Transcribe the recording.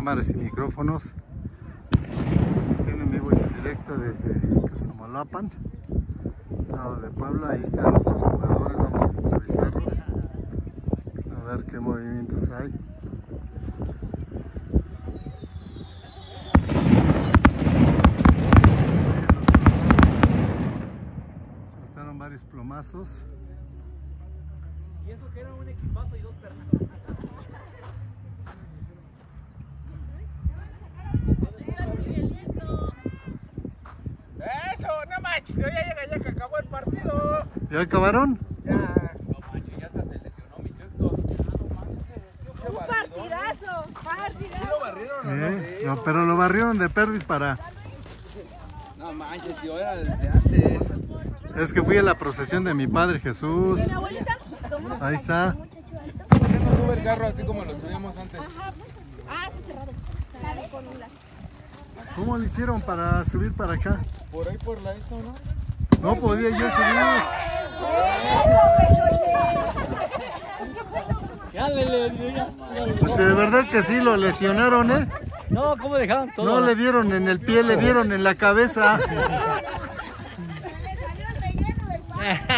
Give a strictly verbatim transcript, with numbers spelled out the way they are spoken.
cámaras y micrófonos. Tienen en vivo y en directo desde Casomalapan, estado de Puebla. Ahí están nuestros jugadores, vamos a entrevistarlos, a ver qué movimientos hay. Soltaron varios plomazos. Y eso que era un equipazo y dos pernas. Eso, no manches, ya llega ya que acabó el partido. ¿Ya acabaron? Ya. No manches, ya hasta se lesionó mi Héctor. Un partidazo, partidazo. ¿Lo barrieron o no? ¿Eh? No, pero lo barrieron de perdis para... No manches, tío, era desde antes. Es que fui a la procesión de mi padre Jesús. ¿Mi abuelita? Ahí está. ¿Por qué no sube el carro así como lo subíamos antes? Ajá. Ah, está cerrado. Con un lazo. ¿Cómo le hicieron para subir para acá? Por ahí por la esto, ¿no? No podía yo subir. Ya, le, ya. Pues de verdad que sí, lo lesionaron, ¿eh? No, ¿cómo dejaron todo? No le dieron en el pie, le dieron en la cabeza. Le salió el relleno del pan.